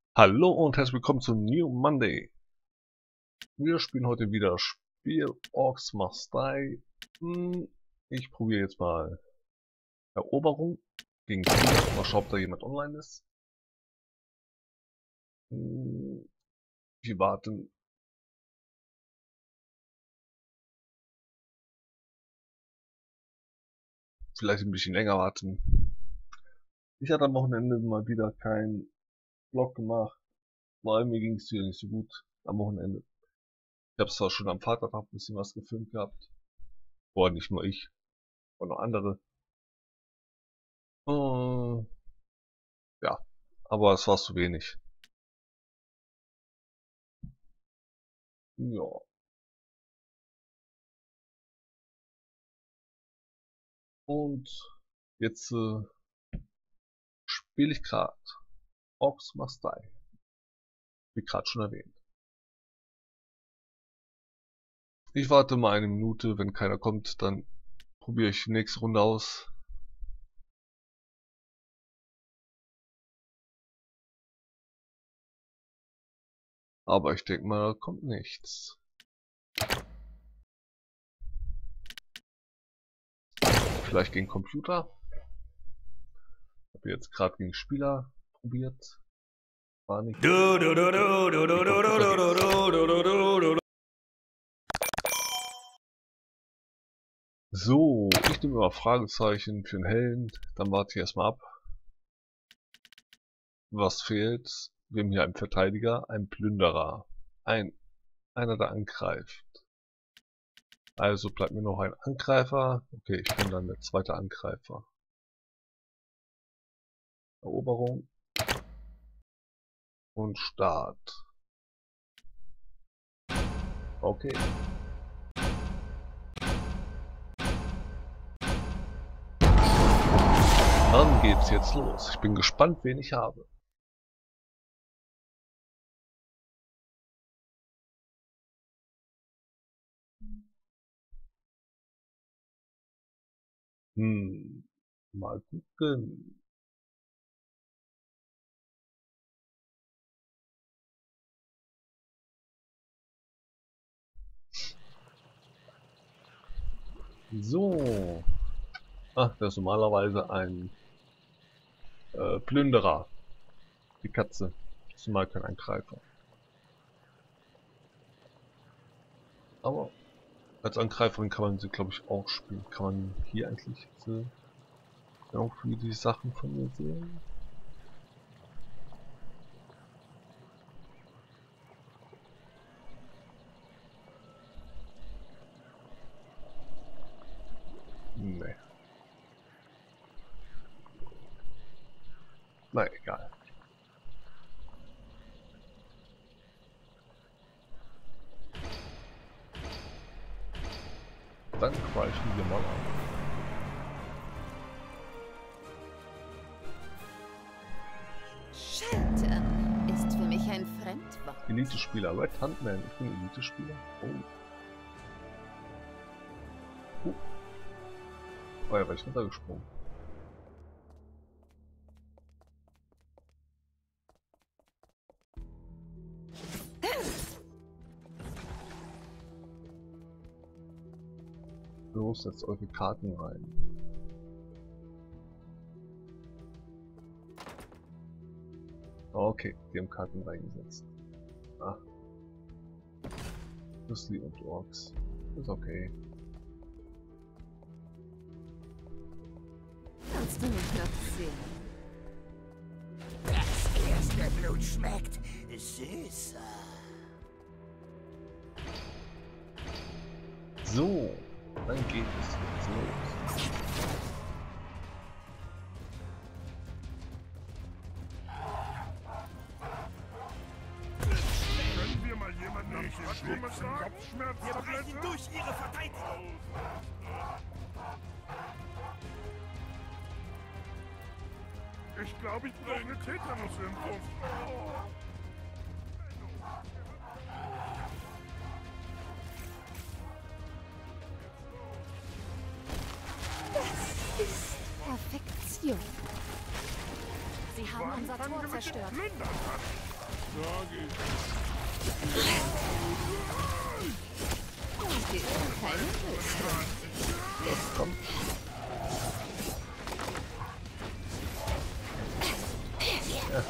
Hallo und herzlich willkommen zu New Monday. Wir spielen heute wieder das Spiel Orcs Must Die. Ich probiere jetzt mal Eroberung gegen Spieler. Mal schauen, ob da jemand online ist. Wir warten. Vielleicht ein bisschen länger warten. Ich hatte am Wochenende mal wieder keinen Vlog gemacht, weil mir ging es wieder nicht so gut am Wochenende. Ich habe zwar schon am Vatertag ein bisschen was gefilmt gehabt. Boah, nicht nur ich, sondern auch andere. Ja, aber es war zu wenig. Ja. Und jetzt spiele ich gerade Orcs Must Die. Wie gerade schon erwähnt. Ich warte mal eine Minute, wenn keiner kommt, dann probiere ich die nächste Runde aus. Aber ich denke mal, da kommt nichts. Vielleicht gegen Computer. Ich habe jetzt gerade gegen Spieler probiert. War nicht. So, ich nehme mal Fragezeichen für den Held. Dann warte ich erstmal ab. Was fehlt? Wir haben hier einen Verteidiger, einen Plünderer. Einer, der angreift. Also bleibt mir noch ein Angreifer. Okay, ich bin dann der zweite Angreifer. Eroberung. Und Start. Okay. Dann geht's jetzt los. Ich bin gespannt, wen ich habe. Mal gucken. So. Ach, das ist normalerweise ein Plünderer. Die Katze. Das ist mal kein Angreifer. Aber als Angreiferin kann man sie, glaube ich, auch spielen. Kann man hier eigentlich irgendwie die Sachen von mir sehen? Nee. Na egal. Dann greifen wir mal an. Shelter ist für mich ein Fremdwort. Elite-Spieler, Red Huntman, ich bin Elite-Spieler. Oh, ja, war ich runtergesprungen. Los, setzt eure Karten rein. Okay, die haben Karten reingesetzt. Ah. Grizzly und Orks. Ist okay. Kannst du mich noch sehen? Das erste Blut schmeckt süßer. So, dann geht es jetzt los. Können wir mal jemanden am Schwarzkoma sagen? Wir brechen durch ihre Verteidigung. Ich glaube, ich brauche eine Tetanusimpfung. Das ist Perfektion. Sie haben unser Tor Fangen wir mit dem zerstört. Plündern an. Hier ist keine Hilfe. Das kommt. Ja.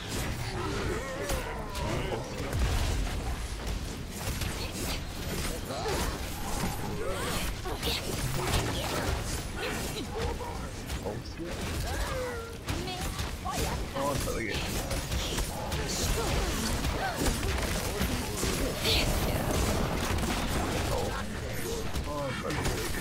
Raus hier. Und weiter geht's. Und weiter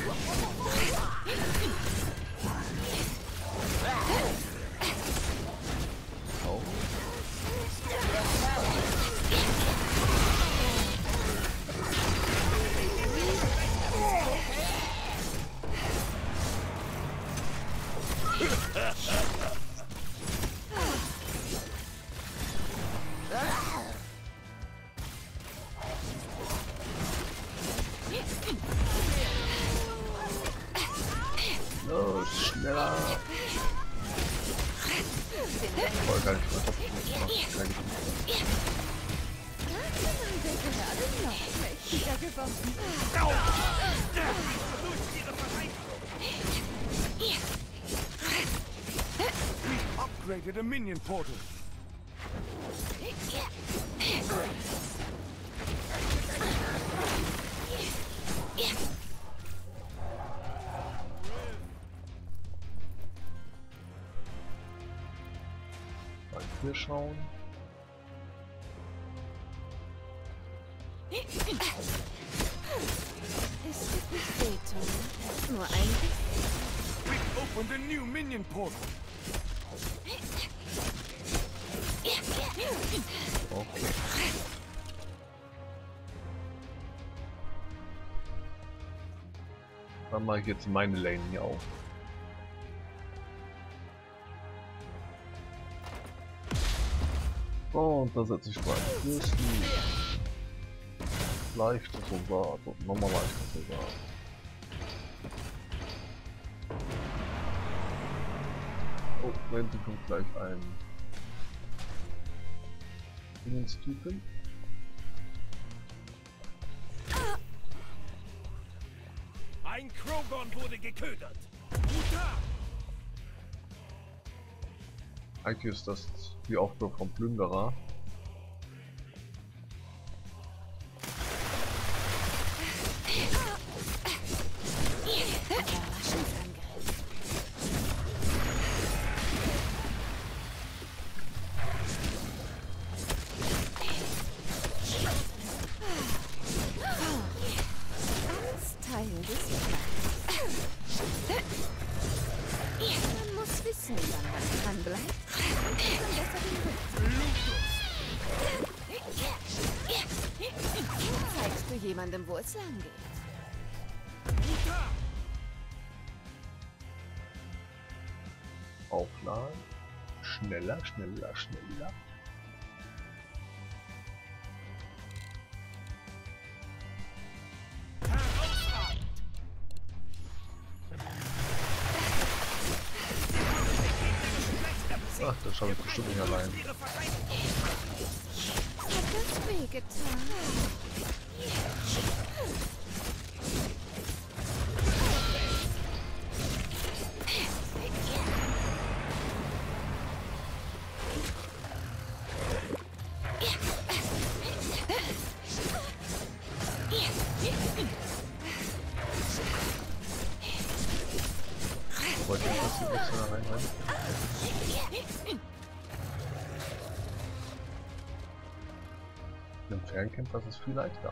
los, schneller! Voll gar nicht vertopfen. Gerade noch mächtiger geworden. Upgraded a minion portal. Mal hier schauen. Es wird nicht wehtun. Nur ein bisschen. We've opened a new minion portal. Okay. Dann mache ich jetzt meine Lane hier auf. Und da setze ich mal leichter Soldat und nochmal leichter Soldat. Oh, da hinten kommt gleich ein Dingenstypen. Ein Krogon wurde geködert. Eigentlich ist das die Aufgabe vom Plünderer. Teil des Plans. Man muss wissen, wann man dran bleibt. Zeigst du jemandem, wo es lang geht? Aufladen. Schneller, schneller, schneller. Ach, das schaffe ich bestimmt nicht allein. Hat das wehgetan? Wollte ich das hier nicht so reinrennen? Mit dem Fernkämpfer ist es viel leichter.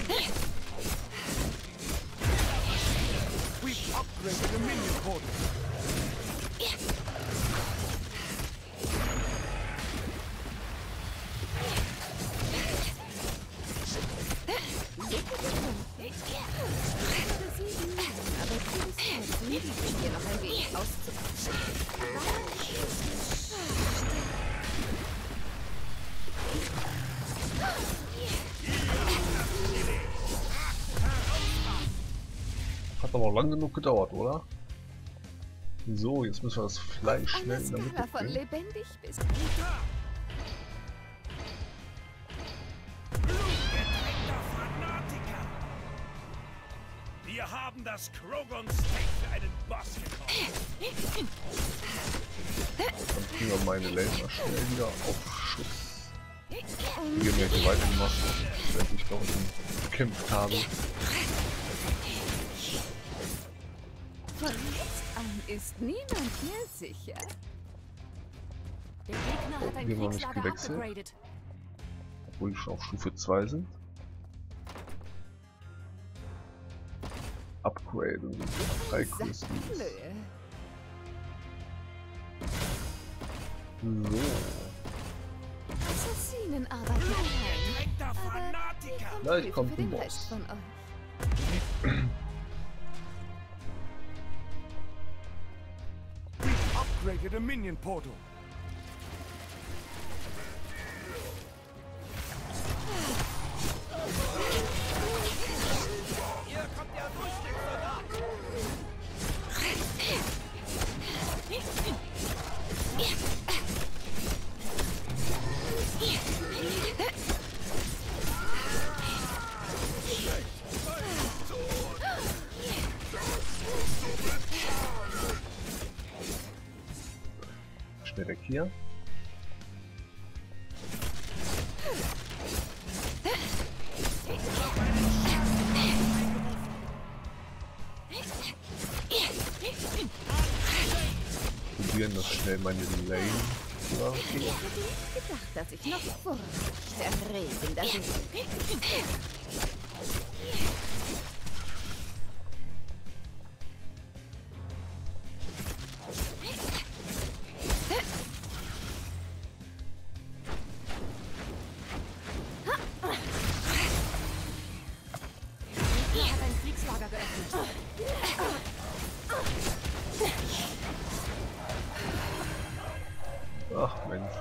We've upgraded a minion portal. Hat aber auch lang genug gedauert, oder? So, jetzt müssen wir das Fleisch schnell Eine in der Skala Mitte von bringen. lebendig bis Blutgetränkter Fanatiker! Wir haben das Krogon Steak für einen Boss gekocht. Dann kriegen wir meine Lane mal schnell wieder auf Schuss. Die gehen mir hier weitergemacht, während ich da unten gekämpft habe. von jetzt an ist niemand mehr sicher. Der Gegner hat ein wir haben noch nicht Kriegslager gewechselt. upgradet. Obwohl die schon auf Stufe 2 sind. Upgraden. 3 Crystals. Sacklöhe. So. Assassinen arbeiten allein. Getränkter Aber Fanatiker! Gleich kommt für ein den Boss. Rest von euch. Upgraded a minion portal. Hier kommt der Frühstückssoldat! Schnell weg hier. Probieren das schnell meine Lane. Ja, Ich hätte nicht gedacht, dass ich noch furchterregender bin. Der Gegner hat ein Kriegslager geöffnet. ach Mensch.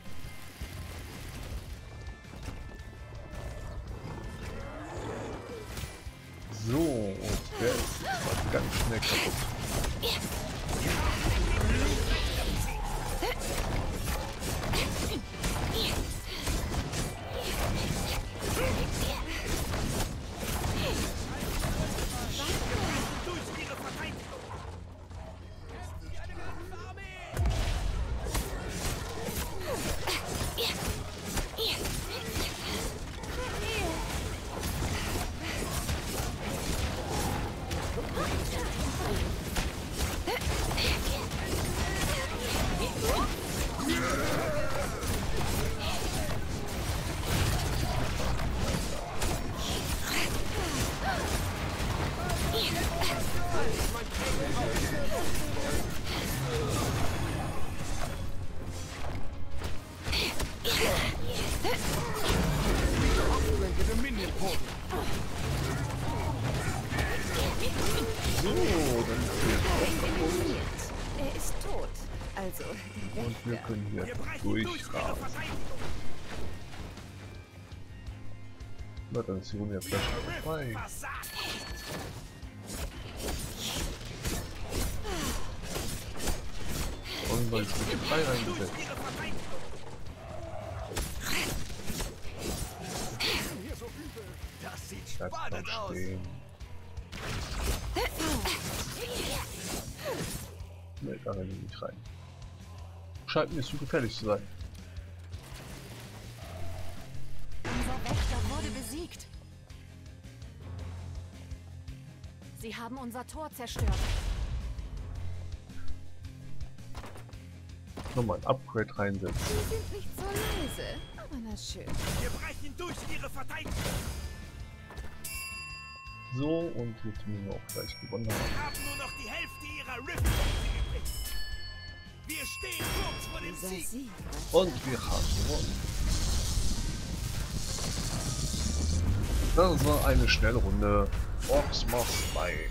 So, und der ist jetzt ganz schnell kaputt. Durch ihre Verteidigung! Upgraded a minion portal. So, dann ist der jetzt Eliminiert. Er ist tot. Also, der und wir Wächter. können hier Wir brechen durch ihre durchgraben. Verteidigung. Na, dann ist die Runde ja gleich schon vorbei. Versagt! Und weil es mit 3 reingesetzt. Durch ihre Verteidigung. Hier so übel. Das sieht Bleibt spannend noch aus. stehen. Ne, da rennen wir nicht rein. Scheint mir zu gefährlich zu sein. Unser Wächter wurde besiegt. Sie haben unser Tor zerstört. Nochmal ein Upgrade reinsetzen. Sie sind nicht so leise, aber na schön. Wir brechen durch ihre Verteidigung. So, und jetzt müssen wir auch gleich gewonnen haben. Wir haben nur noch die Hälfte ihrer Rift-Punkte übrig. Wir stehen kurz vor dem Dieser Sieg. Sieg. Und wir haben gewonnen. Das war eine schnelle Runde. Orks Mars 2.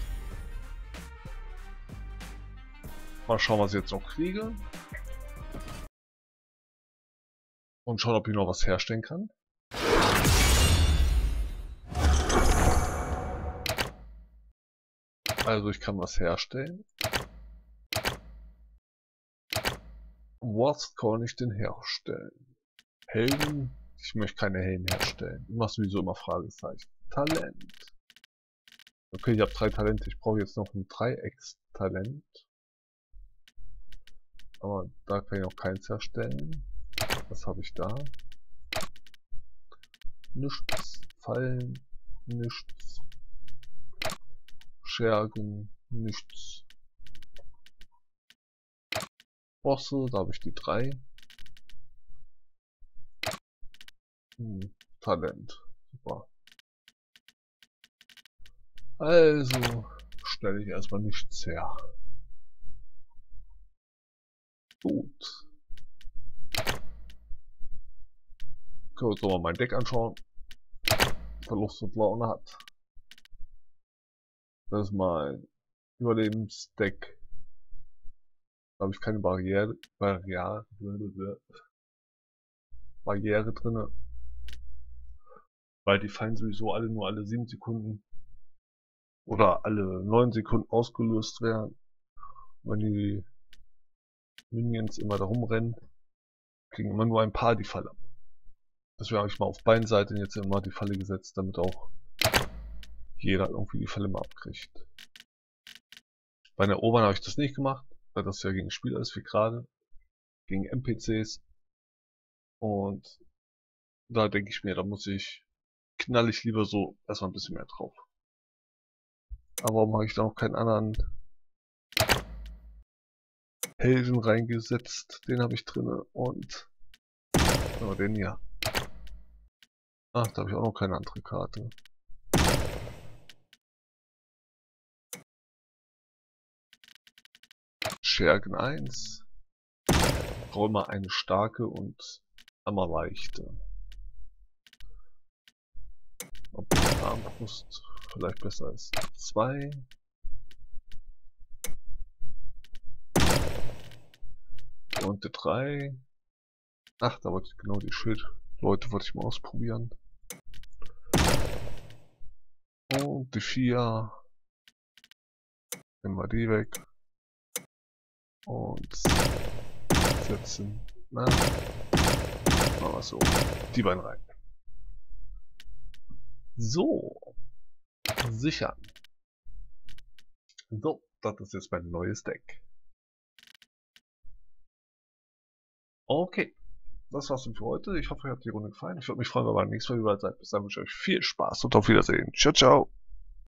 Mal schauen, was ich jetzt noch kriege. Und schauen, ob ich noch was herstellen kann. Also ich kann was herstellen. Was kann ich denn herstellen? Helden? Ich möchte keine Helden herstellen. Ich mache sowieso immer Fragezeichen. Talent. Okay, ich habe 3 Talente. Ich brauche jetzt noch ein Dreieckstalent. Aber da kann ich auch keins herstellen. Was habe ich da? Nichts. Fallen. Nichts. Schergen. Nichts. Bosse, da habe ich die 3. Talent. Super. Also stelle ich erstmal nichts her. Gut. Können wir uns nochmal mein Deck anschauen. Verlust und Laune hat. Das ist mein Überlebensdeck. Da habe ich keine Barriere drinne. Weil die fallen sowieso alle nur alle 7 Sekunden. Oder alle 9 Sekunden ausgelöst werden. Wenn die Minions immer da rumrennen, kriegen immer nur ein paar die Falle ab. Deswegen habe ich mal auf beiden Seiten jetzt immer die Falle gesetzt, damit auch jeder irgendwie die Falle mal abkriegt. Bei den Erobern habe ich das nicht gemacht, weil das ja gegen Spieler ist wie gerade, gegen NPCs. Und da denke ich mir, da knall ich lieber so erstmal ein bisschen mehr drauf. Aber warum habe ich da noch keinen anderen Helden reingesetzt? Den habe ich drinne und den hier. Ach, da habe ich auch noch keine andere Karte. Schergen 1. Roll mal eine starke und einmal leichte. Ob die Armbrust vielleicht besser ist. 2. Und die 3. Ach, da wollte ich genau die Schildleute wollte ich mal ausprobieren. Und die 4. Nehmen wir die weg. Und setzen. Na, machen wir so. Die beiden rein. So. Sichern. So, das ist jetzt mein neues Deck. Okay. Das war's für heute. Ich hoffe, euch hat die Runde gefallen. Ich würde mich freuen, wenn ihr beim nächsten Mal wieder seid. Bis dann wünsche ich euch viel Spaß und auf Wiedersehen. Ciao, ciao.